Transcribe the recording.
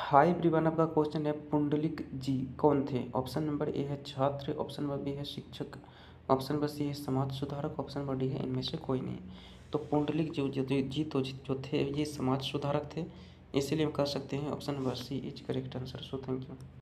Hi everyone, आपका question है पुंडलिक जी कौन थे। ऑप्शन नंबर ए है छात्र, ऑप्शन नंबर बी है शिक्षक, ऑप्शन नंबर सी है समाज सुधारक, ऑप्शन नंबर डी है इनमें से कोई नहीं। तो पुंडलिक जो थे ये समाज सुधारक थे, इसीलिए हम कह सकते हैं option number C is correct answer. So thank you.